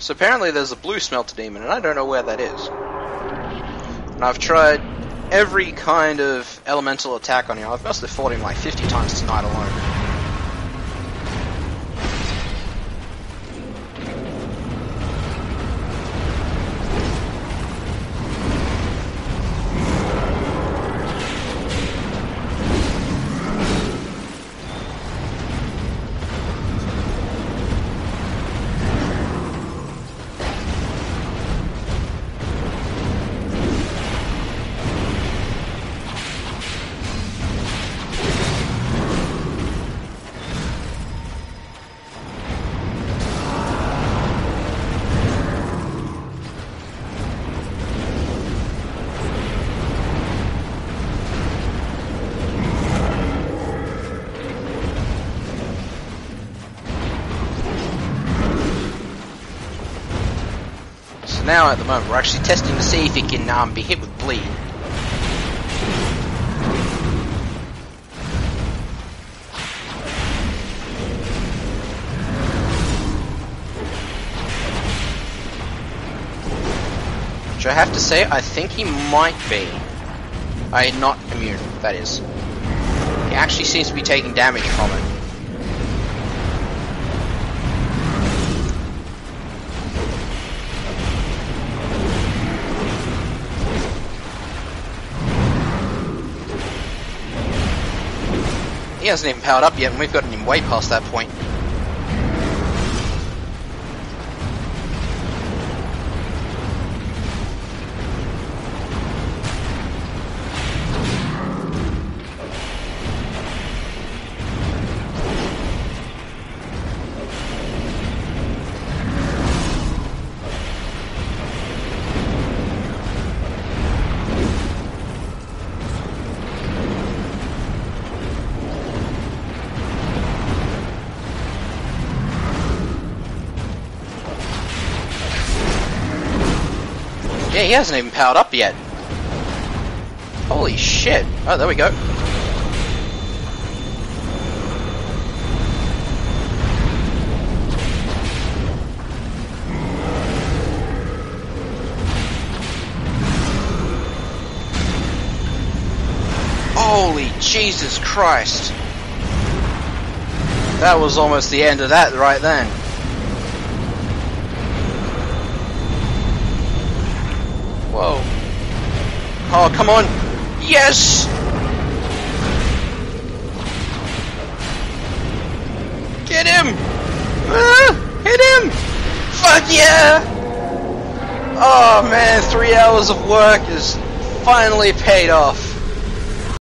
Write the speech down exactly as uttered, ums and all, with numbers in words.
So apparently there's a blue smelter demon, and I don't know where that is. And I've tried every kind of elemental attack on him. I must have fought him like fifty times tonight alone. Now, at the moment, we're actually testing to see if it can um, be hit with bleed. Which I have to say, I think he might be. I not immune, that is. He actually seems to be taking damage from it. He hasn't even powered up yet, and we've gotten him way past that point. Yeah, he hasn't even powered up yet. Holy shit. Oh, there we go. Holy Jesus Christ. That was almost the end of that right then. Whoa. Oh, come on. Yes! Get him! Ah, hit him! Fuck yeah! Oh man, three hours of work is finally paid off.